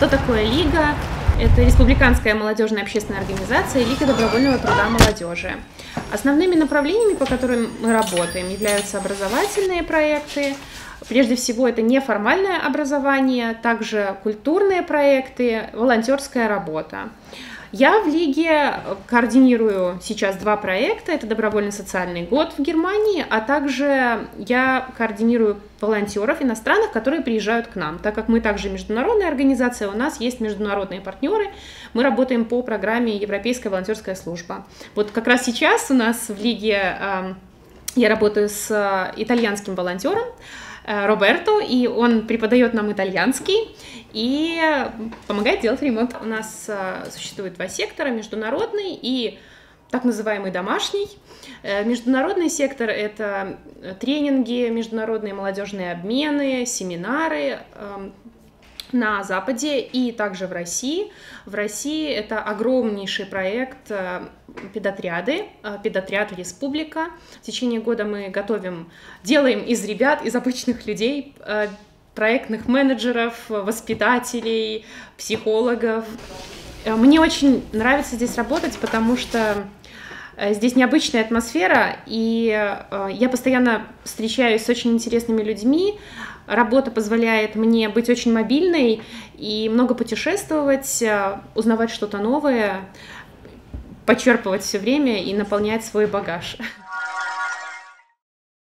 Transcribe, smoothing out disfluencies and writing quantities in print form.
Что такое Лига? Это республиканская молодежная общественная организация Лига добровольного труда молодежи. Основными направлениями, по которым мы работаем, являются образовательные проекты. Прежде всего, это неформальное образование, также культурные проекты, волонтерская работа. Я в Лиге координирую сейчас 2 проекта. Это добровольный социальный год в Германии, а также я координирую волонтеров иностранных, которые приезжают к нам. Так как мы также международная организация, у нас есть международные партнеры, мы работаем по программе Европейская волонтерская служба. Вот как раз сейчас у нас в Лиге я работаю с итальянским волонтером Роберто, и он преподает нам итальянский и помогает делать ремонт. У нас существует 2 сектора, международный и так называемый домашний. Международный сектор – это тренинги, международные молодежные обмены, семинары на Западе и также в России. В России это огромнейший проект педотряды, педотряд Республика. В течение года мы делаем из ребят, из обычных людей, проектных менеджеров, воспитателей, психологов. Мне очень нравится здесь работать, потому что здесь необычная атмосфера, и я постоянно встречаюсь с очень интересными людьми. Работа позволяет мне быть очень мобильной и много путешествовать, узнавать что-то новое, почерпывать все время и наполнять свой багаж.